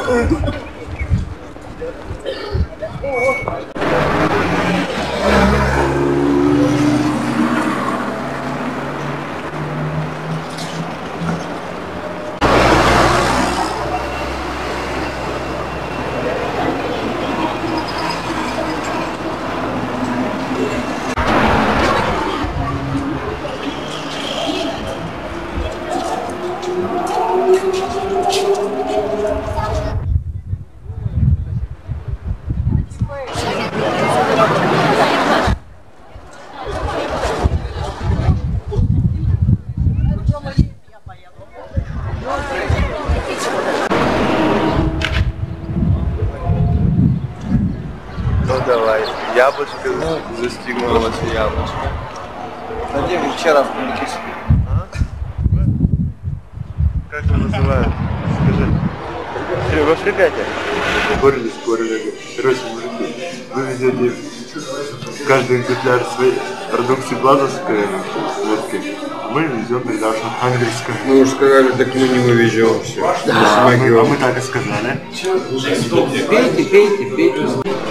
Давай, яблочко застегнулось, яблочко. Надеюсь, вчера в Куликисе. Как его называют? Скажи. Во фрегате. Спорили. Короче, мужики, вы везете каждый экземпляр своей продукции плазовской водки. Мы везем передачу ангельскую. Мы уже сказали, так мы не вывезем все. Да, а мы так и сказали. Пейте.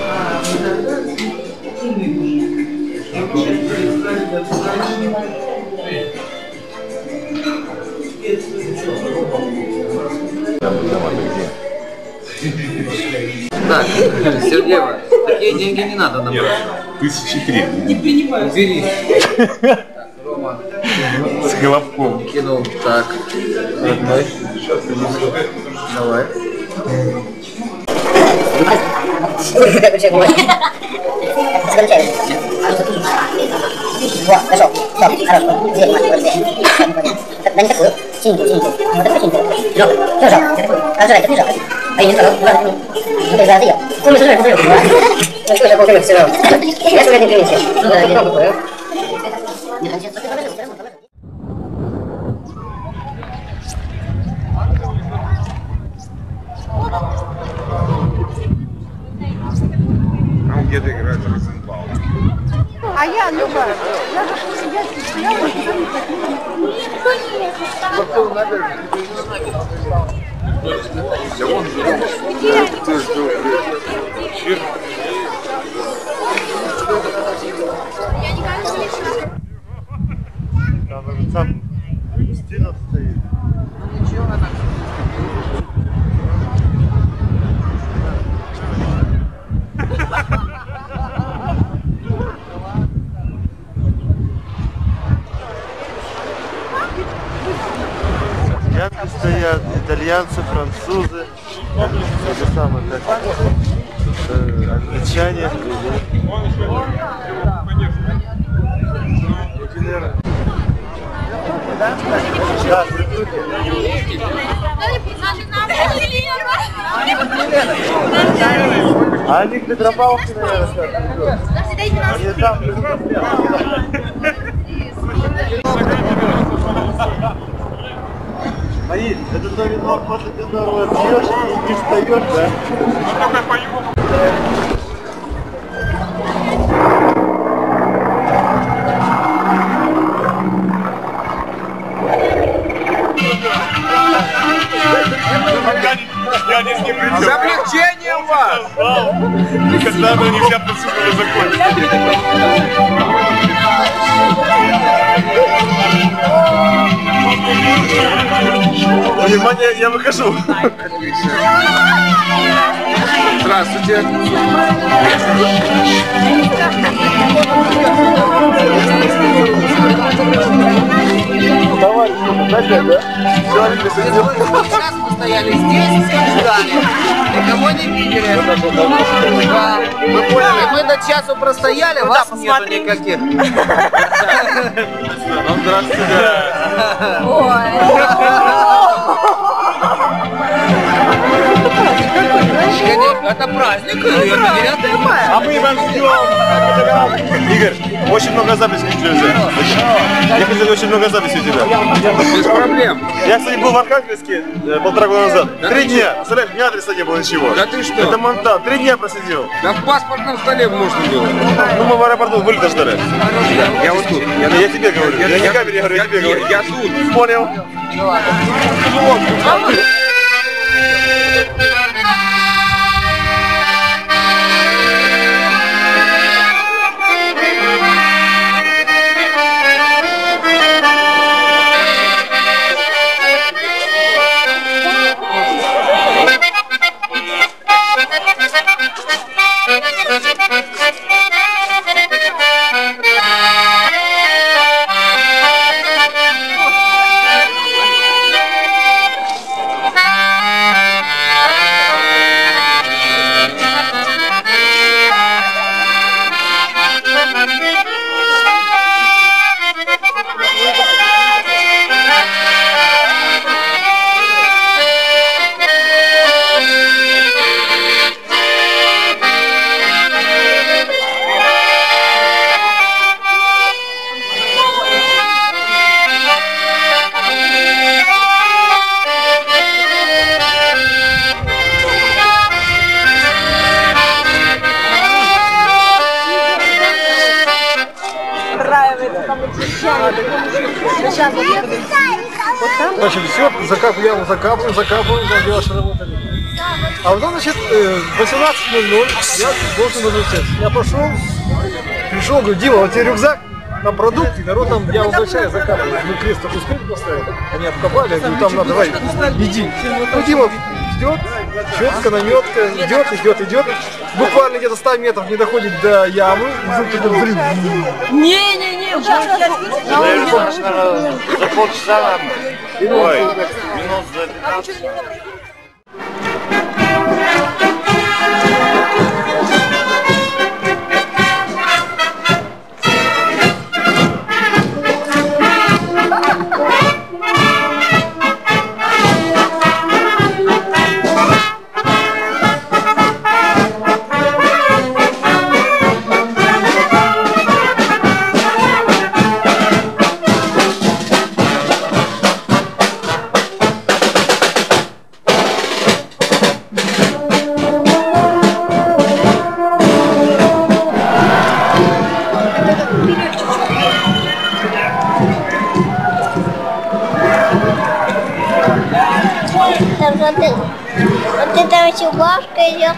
Так, Сергеева, такие деньги не надо нам. 1003. Не принимаю. Бери. Так, Рома. С головком. Кинул. Так. Родной. Давай. Вот, нашел. Стоп, хорошо. Дверь, да не такую. Синенькую. Вот такую синенькую. Жёлтую. Всё жёлтую. Каждый раз жёлтый. А я не сказал, ладно. Ну ты заразил. Ну мы сожрали, посмотрел. Ну что, я получил всё равно. Я сегодня не принесу. Да, не могу. Где-то играет Розенбаум. А я, Люба, я же сидела и стояла, и никуда не ходила. Там стена стоит. Янки стоят, итальянцы, французы, это самое, как, англичане. Да, а они к Петропавловке, наверное, они там, Аид, это то вино, после которого пьешь и не встаешь, да? Что я пою? Я не с ним придем. С облегчением вас! Когда бы они вся процедура закончилась. Внимание, я выхожу. Здравствуйте. Товарищ, опять, да? Сейчас мы стояли здесь, ждали. Никого не видели. Да. Вы поняли? Мы до часу простояли, вас нету никаких. Ну, здравствуйте. Это праздник, это 9 мая. А мы вам ждем. Игорь, очень много записей нельзя. Я хотел очень много записей у тебя. Без проблем. Я, кстати, был в Архангельске 1,5 года назад. Да 3 дня. Представляешь, ни адреса не было, ничего. Да ты что? Это Монтан. 3 дня просидел. Да в паспортном столе можно делать. Ну, мы в аэропорту вылета ждали. Я вот тут. Я тебе говорю. Я не камере говорю, я тебе говорю. Я тут. Понял. Значит, все, яму закапываем, там девушки работали. А потом, значит, 18:00 я должен возвращаться. Я пошел, пришел, говорю, Дима, вот тебе рюкзак, там продукты, народ там, я возвращаю, закапываю. Мы крест такой скрытый поставили, они обкопали, я говорю, там надо, давай, иди. Ну, Дима ждет, четко, наметка, идет. Буквально где-то 100 метров не доходит до ямы, и вдруг такой взрыв. Не-не-не, За полчаса нам. Ой, минут за 15. Вот это вот чебашка идет.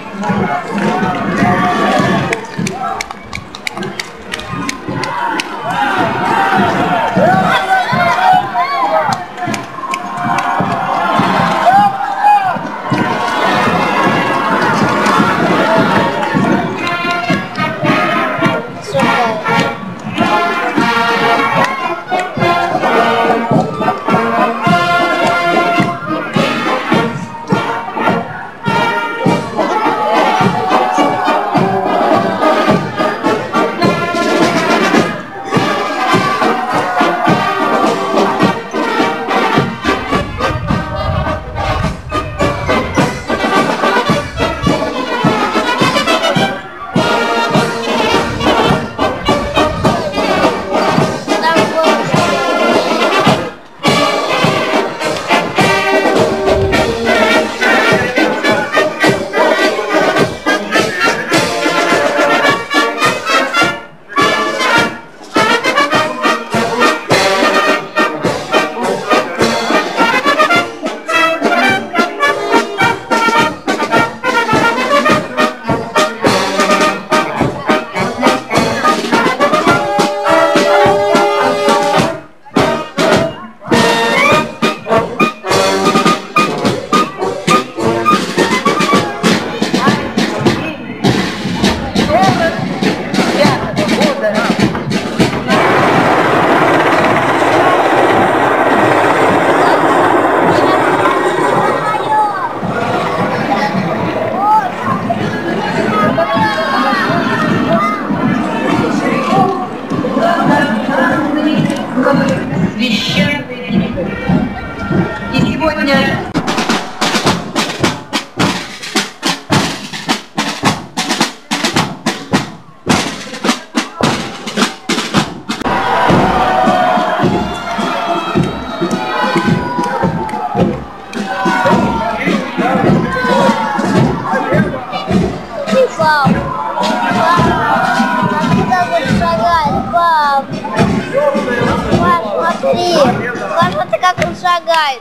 Смотри, смотри, как он шагает.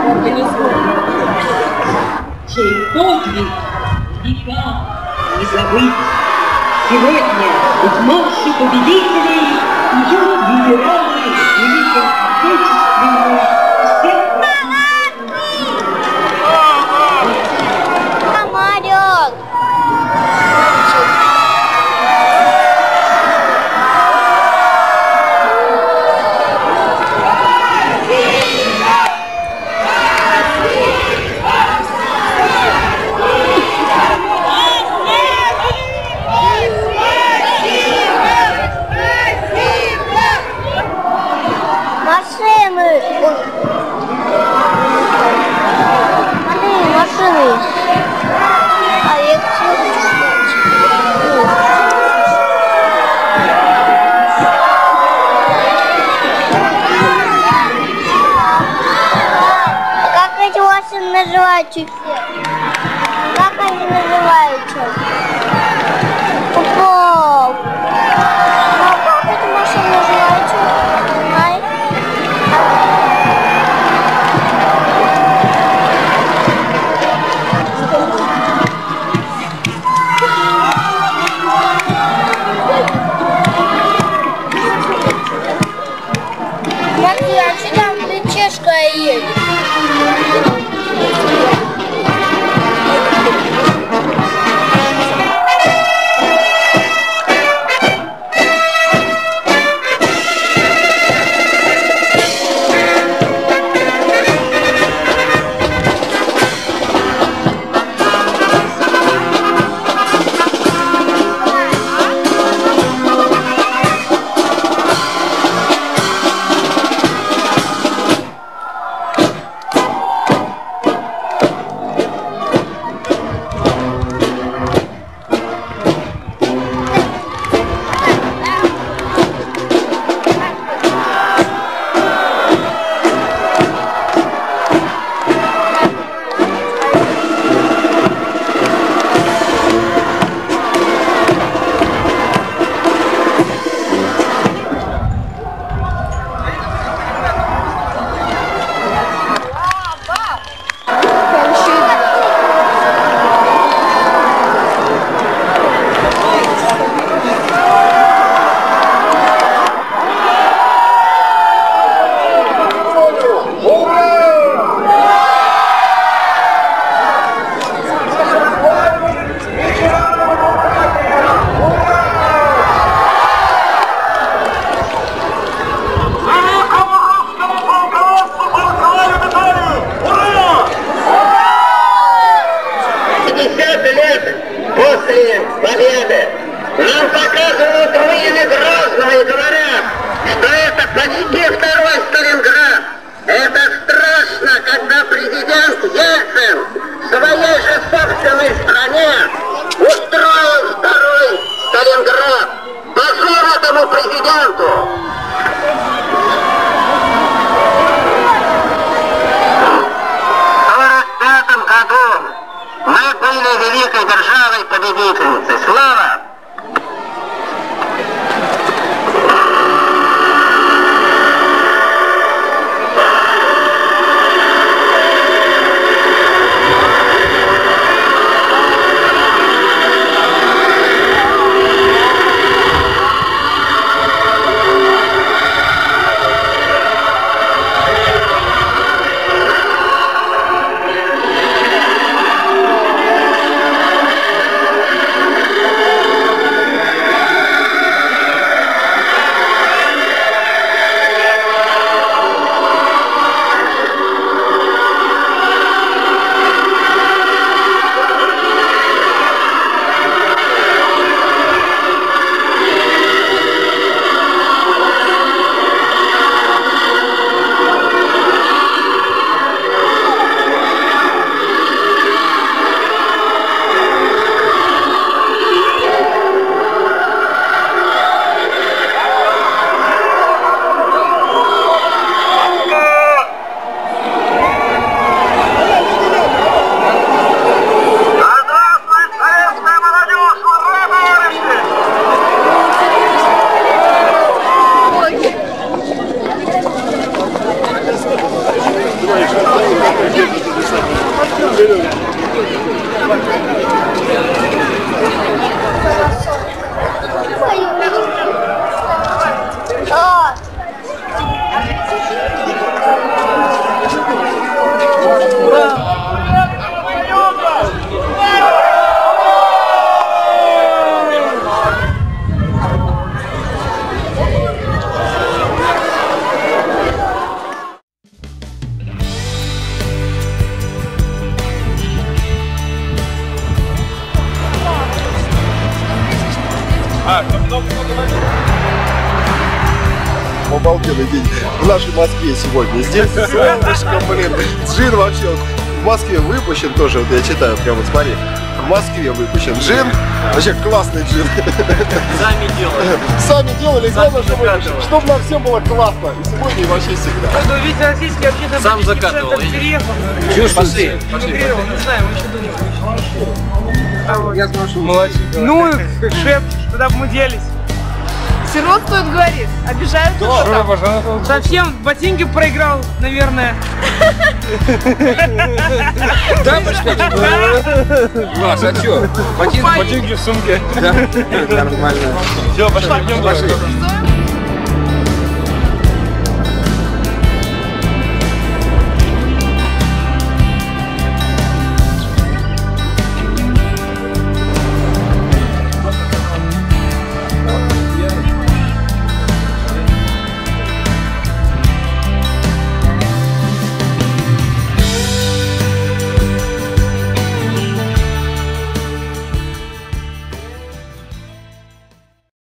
чей подвиг века не забыть. Сегодня в марше победителей идут ветераны Великой Отечественной всех. Самолет. Машины. Машины. А я как эти машины называются? Как они называются? Попов. А как эти машины называются? Ай. Смотри, а что там чешка едет? После победы нам показывают руины Грозного и говорят, что это почти второй Сталинград. Это страшно, когда президент Ельцин в своей же собственной стране устроил второй Сталинград. Позор этому президенту! В 1945 году мы были великой державой-победительницей. Слава! Обалденный день в нашей Москве сегодня. Здесь солнышко, блин. Джин вообще вот в Москве выпущен тоже. Вот я читаю, прям вот смотри. В Москве выпущен джин. Вообще классный джин. Сами делали. Сами делали, главное, чтобы нам всем было классно. И сегодня, и вообще всегда. Ну, ведь российский общественный Сам закатывал. Пошли. Не знаю, мы еще думаем. Ну, шеф, куда бы мы делись? Все равно стоит говорить. Обижают. Совсем ботинки проиграл, наверное. Тапочка? Глаз, а чё? Ботинки в сумке. Да? Нормально. Все, пошли.